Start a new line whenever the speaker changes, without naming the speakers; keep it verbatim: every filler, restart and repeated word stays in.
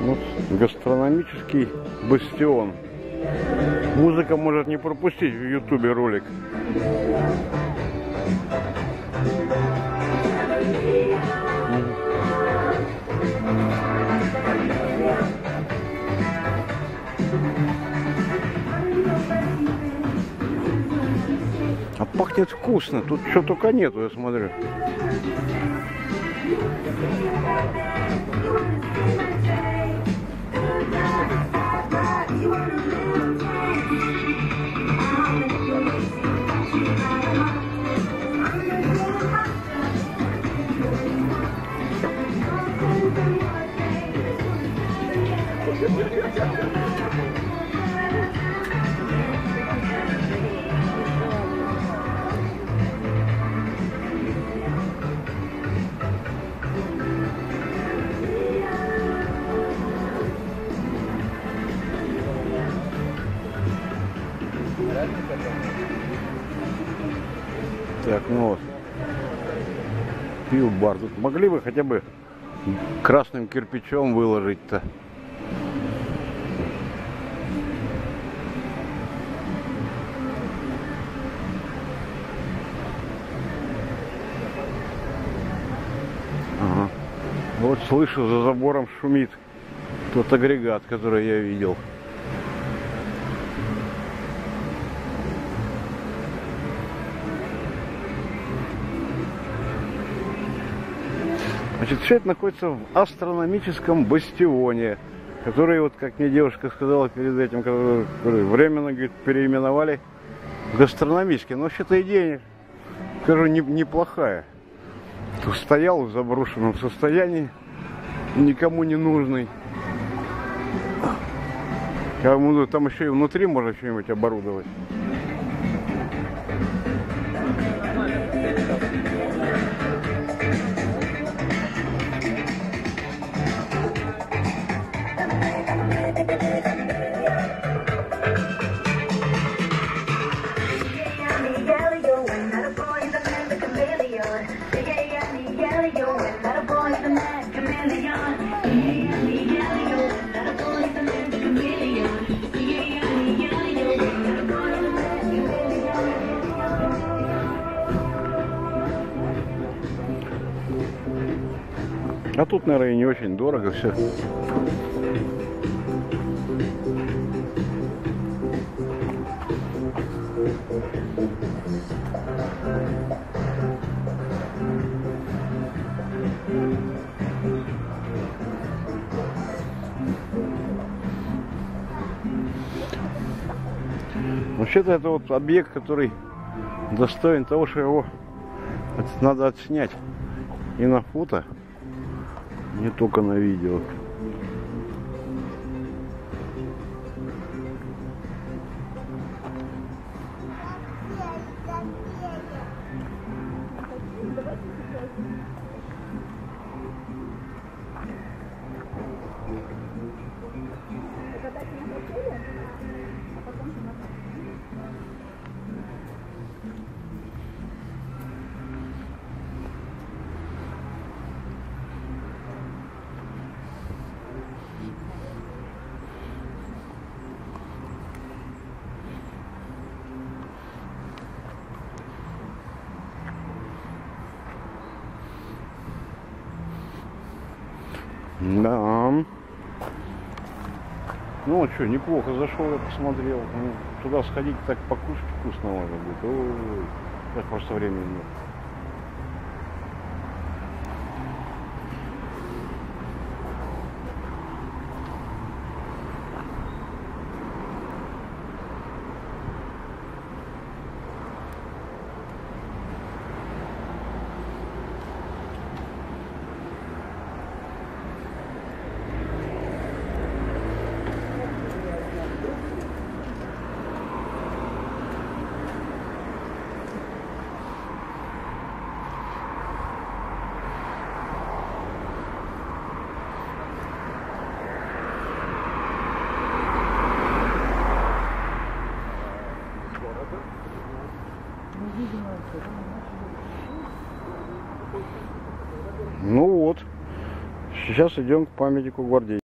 Вот гастрономический бастион. Музыка может не пропустить в ютубе ролик. А пахнет вкусно. Тут что только нету, я смотрю. Так, ну вот, пил-бар. Тут могли бы хотя бы красным кирпичом выложить-то. Ага. Вот слышу, за забором шумит тот агрегат, который я видел. Значит, все это находится в астрономическом бастионе, который, вот как мне девушка сказала перед этим, который, который временно, говорит, переименовали в гастрономический. Но вообще-то идея, скажу, не, неплохая. Тут стоял в заброшенном состоянии, никому не нужный. Там еще и внутри можно что-нибудь оборудовать. А тут, наверное, и не очень дорого все. Вообще-то это вот объект, который достоин того, что его надо отснять и на фото, не только на видео. Да. Ну а что, неплохо зашел, я посмотрел. Ну, туда сходить так покушать вкусно можно будет. Ой, так просто времени нет. Ну вот, сейчас идем к памятнику гвардейцев.